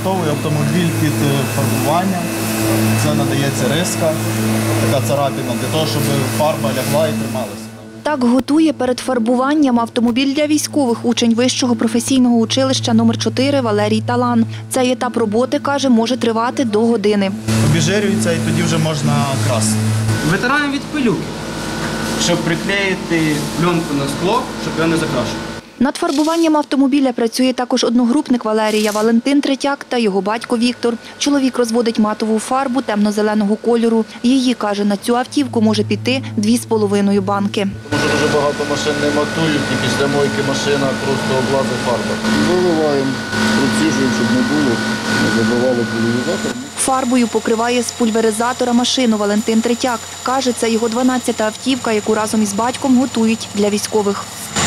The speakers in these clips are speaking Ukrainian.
підготовує автомобіль під фарбування. Це надається риска, така царапина, для того, щоб фарба лягла і трималася. Так готує перед фарбуванням автомобіль для військових учень Вищого професійного училища номер 4 Валерій Талан. Цей етап роботи, каже, може тривати до години. Обіжирюється і тоді вже можна красити. Витираємо від пилюки, щоб приклеїти пленку на скло, щоб його не закрашувати. Над фарбуванням автомобіля працює також одногрупник Валерія Валентин Третяк та його батько Віктор. Чоловік розводить матову фарбу темно-зеленого кольору. Її, каже, на цю автівку може піти 2,5 банки. Тому що дуже багато машин не матують, і після мойки машина просто облазить фарба. Виливаємо, проціжуємо, щоб не було, не забивало пульверизатор. Фарбою покриває з пульверизатора машину Валентин Третяк. Каже, це його 12-та автівка, яку разом із батьком готують для військових.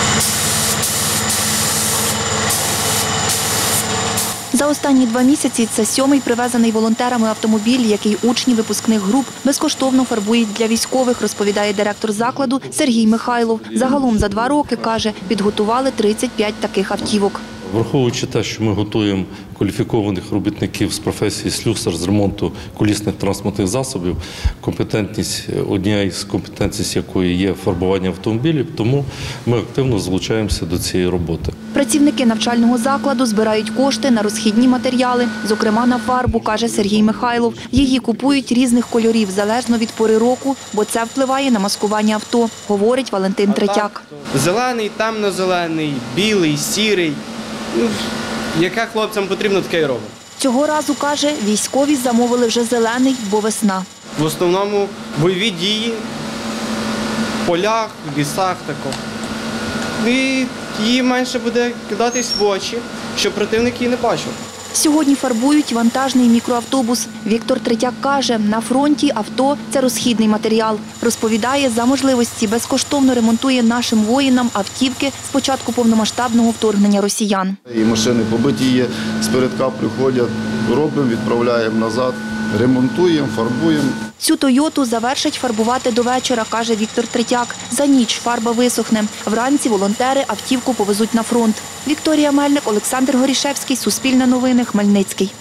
За останні 2 місяці це 7-й привезений волонтерами автомобіль, який учні випускних груп безкоштовно фарбують для військових, розповідає директор закладу Сергій Михайлов. Загалом за 2 роки, каже, підготували 35 таких автівок. Враховуючи те, що ми готуємо кваліфікованих робітників з професії слюсар з ремонту колісних транспортних засобів, компетентність, однією з компетенцій якої є фарбування автомобілів, тому ми активно залучаємося до цієї роботи. Працівники навчального закладу збирають кошти на розхідні матеріали, зокрема на фарбу, каже Сергій Михайлов. Її купують різних кольорів, залежно від пори року, бо це впливає на маскування авто, говорить Валентин Третяк. Зелений, темно-зелений, білий, сірий. Яке хлопцям потрібно, таке й робимо. Цього разу, каже, військові замовили вже зелений, бо весна. В основному бойові дії, в полях, в лісах тако. І її менше буде кидатись в очі, щоб противник її не бачив. Сьогодні фарбують вантажний мікроавтобус. Віктор Третяк каже, на фронті авто – це розхідний матеріал. Розповідає, за можливості безкоштовно ремонтує нашим воїнам автівки з початку повномасштабного вторгнення росіян. І машини побиті є, з-передка приходять, робимо, відправляємо назад, ремонтуємо, фарбуємо. Цю «Тойоту» завершать фарбувати до вечора, каже Віктор Третяк. За ніч фарба висохне. Вранці волонтери автівку повезуть на фронт. Вікторія Мельник, Олександр Горішевський, Суспільне новини, Хмельницький.